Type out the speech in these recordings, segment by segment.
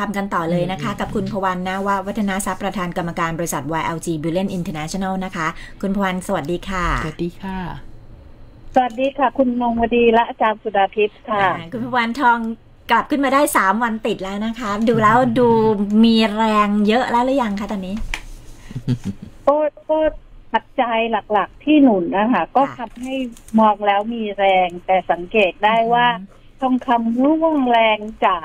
ำกันต่อเลยนะคะกับคุณพวรรณนะว่าวัฒนาทรัพย์ประธานกรรมการบริษัท YLG Bullion International นะคะคุณพวรรณสวัสดีค่ะสวัสดีค่ะสวัสดีค่ะคุณมงวดีและอาจารย์สุดาทิพย์ค่ะคุณพวรรณทองกลับขึ้นมาได้3วันติดแล้วนะคะดูแล้วดูมีแรงเยอะแล้วหรือยังคะตอนนี้ก็ปัจจัยหลักๆที่หนุนนะคะก็ทำให้มองแล้วมีแรงแต่สังเกตได้ว่าทองคำร่วงแรงจาก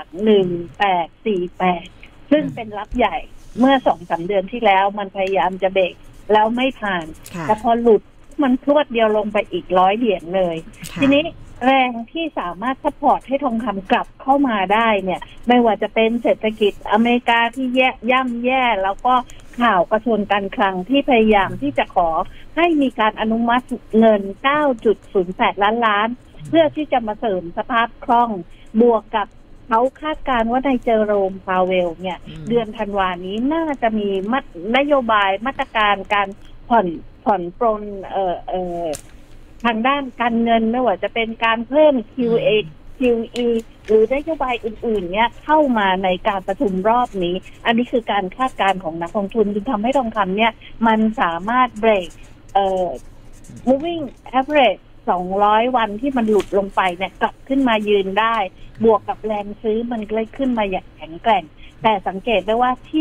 1848ซึ่งเป็นรับใหญ่เมื่อ 2-3 เดือนที่แล้วมันพยายามจะเบรกแล้วไม่ผ่านแต่พอหลุดมันพรวดเดียวลงไปอีก100 เหรียญเลยทีนี้แรงที่สามารถซัพพอร์ตให้ทองคำกลับเข้ามาได้เนี่ยไม่ว่าจะเป็นเศรษฐกิจอเมริกาที่ย่ำแย่แล้วก็ข่าวกระทรวงการคลังที่พยายามที่จะขอให้มีการอนุมัติเงิน 9.08 ล้านล้านเพื่อที่จะมาเสริมสภาพคล่องบวกกับเขาคาดการณ์ว่านายเจอโรมพาเวลเนี่ยเดือนธันวานี้น่าจะมีนโยบายมาตรการการผ่อนปรนทางด้านการเงินไม่ว่าจะเป็นการเพิ่ม QE หรือนโยบายอื่นๆเนี่ยเข้ามาในการประชุมรอบนี้อันนี้คือการคาดการณ์ของนักลงทุนจึงทำให้ทองคำเนี่ยมันสามารถเบรกmoving average 200 วันที่มันหลุดลงไปเนี่ยกลับขึ้นมายืนได้บวกกับแรงซื้อมันเลยขึ้นมาอย่างแข็งแกร่งแต่สังเกตได้ว่าที่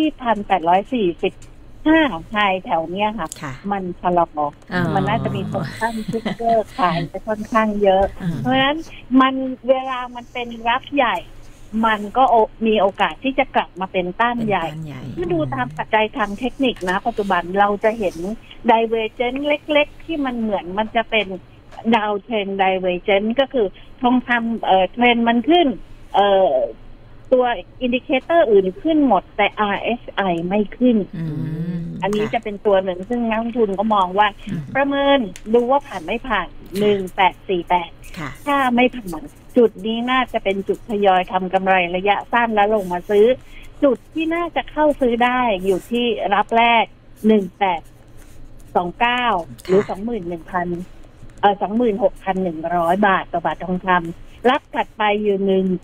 1,845 ไฮแถวเนี้ยค่ะมันชะลอมันน่าจะมีตรงข้างทิกเกอร์ขายไปค่อนข้างเยอะเพราะฉะนั้นมันเวลามันเป็นรับใหญ่มันก็มีโอกาสที่จะกลับมาเป็นต้านใหญ่ถ้าดูตามปัจจัยทางเทคนิคนะปัจจุบันเราจะเห็น divergence เล็กๆที่มันเหมือนมันจะเป็นดาวเทรน divergence ก็คือทองคำเทรนมันขึ้นตัวอินดิเคเตอร์อื่นขึ้นหมดแต่ RSI ไม่ขึ้นอันนี้จะเป็นตัวหนึ่งซึ่งนักลงทุนก็มองว่าประเมินดูว่าผ่านไม่ผ่าน1848ถ้าไม่ผ่านจุดนี้น่าจะเป็นจุดทยอยทำกำไรระยะสั้นแล้วลงมาซื้อจุดที่น่าจะเข้าซื้อได้อยู่ที่รับแรก1829หรือ 26,100 บาทต่อบาททองคำรับถัดไปอยู่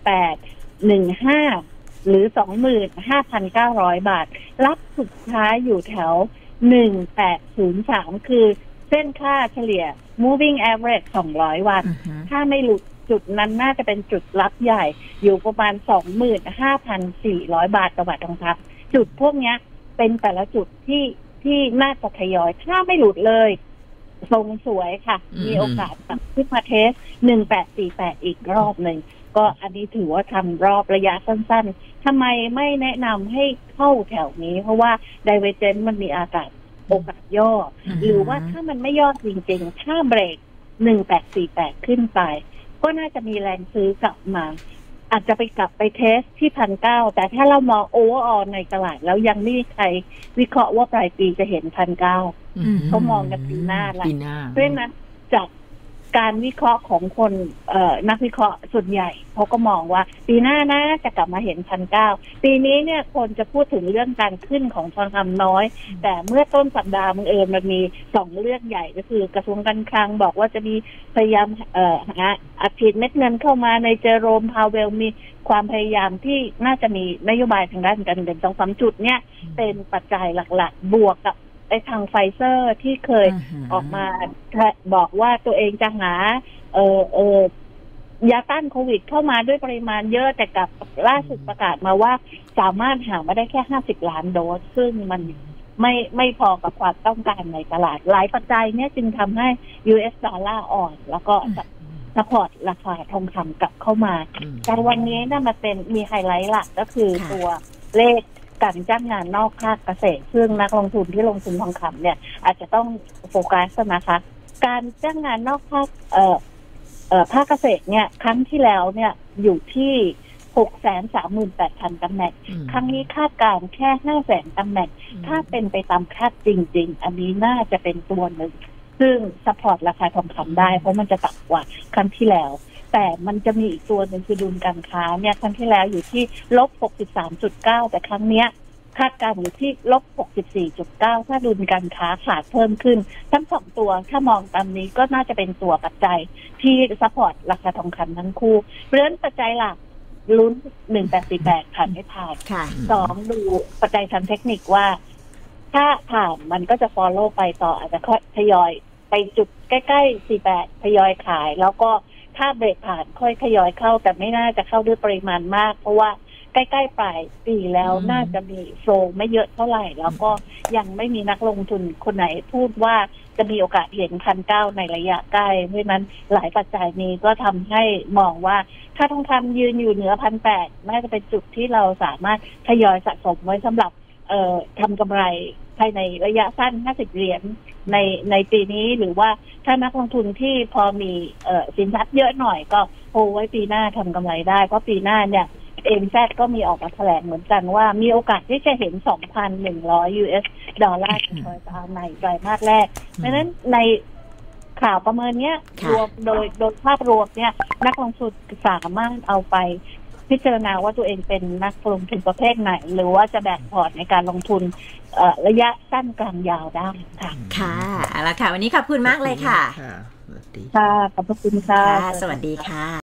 1815หรือ 25,900 บาทรับสุดท้ายอยู่แถว1803คือเส้นค่าเฉลี่ย moving average 200 วันถ้าไม่หลุดจุดนั้นน่าจะเป็นจุดรับใหญ่อยู่ประมาณ 25,400 บาทต่อบาททองคำจุดพวกนี้เป็นแต่ละจุดที่น่าจะทยอยถ้าไม่หลุดเลยทรงสวยค่ะมีโอกาสกลับขึ้นมาเทส1848อีกรอบหนึ่งก็อันนี้ถือว่าทำรอบระยะสั้นๆทำไมไม่แนะนำให้เข้าแถวนี้เพราะว่า divergence มันมีโอกาสย่อหรือว่าถ้ามันไม่ย่อจริงๆถ้าเบรก1848ขึ้นไปก็น่าจะมีแรงซื้อกลับมาอาจจะไปกลับไปเทสที่ 1,900 แต่ถ้าเรามองโอเวอร์ออลในตลาดแล้วยังไม่มีใครวิเคราะห์ว่าปลายปีจะเห็น 1,900 เขามองกันปีหน้าละเพราะฉะนั้นจากการวิเคราะห์ของคนนักวิเคราะห์ส่วนใหญ่เขาก็มองว่าปีหน้านะจะกลับมาเห็น 1,900 ปีนี้เนี่ยคนจะพูดถึงเรื่องการขึ้นของทองคำน้อยแต่เมื่อต้นสัปดาห์มันมี2เรื่องใหญ่ก็คือกระทรวงการคลังบอกว่าจะมีพยายามหาอัดฉีดเม็ดเงินเข้ามาในเจอโรมพาเวลมีความพยายามที่น่าจะมีนโยบายทางด้านการเงิน2-3 จุดเนี่ยเป็นปัจจัยหลักๆบวกกับทางไฟเซอร์ที่เคยออกมาบอกว่าตัวเองจะหายาต้านโควิดเข้ามาด้วยปริมาณเยอะแต่กับล่าสุดประกาศมาว่าสามารถหามาได้แค่50 ล้านโดสซึ่งมันไม่พอกับความต้องการในตลาดหลายปัจจัยเนี่ยจึงทำให้ US ดอลลาร์อ่อนแล้วก็ซัพพอร์ตราคาทองคำกลับเข้ามาแต่วันนี้น่ามาเป็นมีไฮไลท์หลักก็คือตัวเลขการจ้างงานนอกภาคเกษตรซึ่งนักลงทุนที่ลงทุนทองคำเนี่ยอาจจะต้องโฟกัสนะคะการจ้างงานนอกภาคภาคเกษตรเนี่ยครั้งที่แล้วเนี่ยอยู่ที่ 638,000 ตำแหน่งครั้งนี้คาดการแค่ 500,000 ตำแหน่งถ้าเป็นไปตามคาดจริงๆอันนี้น่าจะเป็นตัวหนึ่งซึ่งซัพพอร์ตราคาทองคำได้เพราะมันจะต่ำกว่าครั้งที่แล้วแต่มันจะมีอีกตัวหนึ่งคือดุลการค้าเนี่ยครั้งที่แล้วอยู่ที่-63.9 แต่ครั้งเนี้ยคาดการณ์อยู่ที่-64.9 ถ้าดุลการค้าขาดเพิ่มขึ้นทั้ง2ตัวถ้ามองตามนี้ก็น่าจะเป็นตัวปัจจัยที่ซัพพอร์ตราคาทองคำทั้งคู่เพราะฉะนั้นปัจจัยหลักลุ้น1848ผ่านไม่ผ่าน2ดูปัจจัยทางเทคนิคว่าถ้าผ่านมันก็จะ follow ไปต่ออาจจะค่อยทยอยไปจุดใกล้ๆ48ทยอยขายแล้วก็ถ้าเบรกผ่านค่อยทยอยเข้าแต่ไม่น่าจะเข้าด้วยปริมาณมากเพราะว่าใกล้ๆปลายปีแล้วน่าจะมีโฟลว์ไม่เยอะเท่าไหร่แล้วก็ยังไม่มีนักลงทุนคนไหนพูดว่าจะมีโอกาสเห็น1,900ในระยะใกล้เพราะนั้นหลายปัจจัยนี้ก็ทำให้มองว่าถ้าทองคำยืนอยู่เหนือ1,800น่าจะเป็นจุดที่เราสามารถทยอยสะสมไว้สำหรับทำกำไรภายในระยะสั้น50 เหรียญในปีนี้หรือว่าถ้านักลงทุนที่พอมีสินทรัพย์เยอะหน่อยก็โฮไว้ปีหน้าทำกำไรได้เพราะปีหน้าเนี่ยANZ ก็มีออกมาแถลงเหมือนกันว่ามีโอกาสที่จะเห็น $2,100 US จากทอยซาวในไตรมาสแรกเพราะฉะนั้นในข่าวประเมินเนี้ยรวมโดยภาพรวมเนี่ยนักลงทุนสามารถเอาไปพิจารณาว่าตัวเองเป็นนักลงทุนประเภทไหนหรือว่าจะแบ่งพอร์ตในการลงทุนระยะสั้นกลางยาวได้ค่ะค่ะเอาละค่ะวันนี้ขอบคุณมากเลยค่ะค่ะขอบคุณค่ะสวัสดีค่ะ